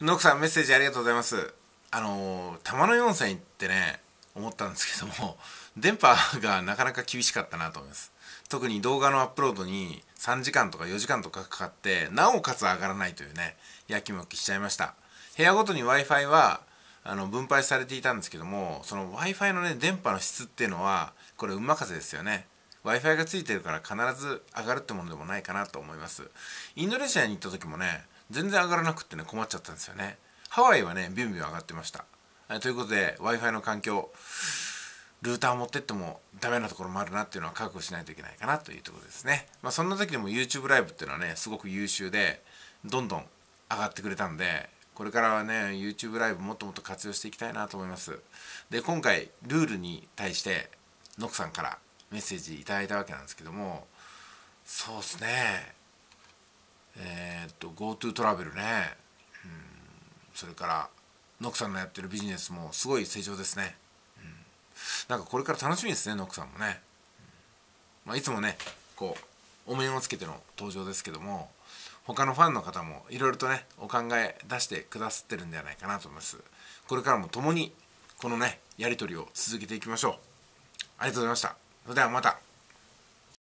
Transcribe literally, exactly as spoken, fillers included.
ノクさん、メッセージありがとうございます。あのー、玉のよん線行ってね、思ったんですけども、電波がなかなか厳しかったなと思います。特に動画のアップロードにさんじかんとかよじかんとかかかって、なおかつ上がらないというね、やきもきしちゃいました。部屋ごとに Wi-Fi は、あの分配されていたんですけども、その Wi-Fi のね、電波の質っていうのは、これ運任せですよね。Wi-Fi がついてるから必ず上がるってものでもないかなと思います。インドネシアに行った時もね、全然上がらなくってね、困っちゃったんですよね。ハワイはね、ビュンビュン上がってました。ということで Wi-Fi の環境、ルーターを持ってってもダメなところもあるなっていうのは覚悟しないといけないかなというところですね。まあそんな時でも YouTube ライブっていうのはね、すごく優秀でどんどん上がってくれたんで、これからはね YouTube ライブもっともっと活用していきたいなと思います。で、今回ルールに対してノクさんからメッセージいただいたわけなんですけども、そうですね、えー、っと GoTo トラベルね、うん、それからノクさんのやってるビジネスもすごい成長ですね。なんかこれから楽しみですね、ノックさんもね。まあ、いつもね、こう、お面をつけての登場ですけども、他のファンの方もいろいろとね、お考え出してくださってるんではないかなと思います。これからも共に、このね、やり取りを続けていきましょう。ありがとうございました。それではまた。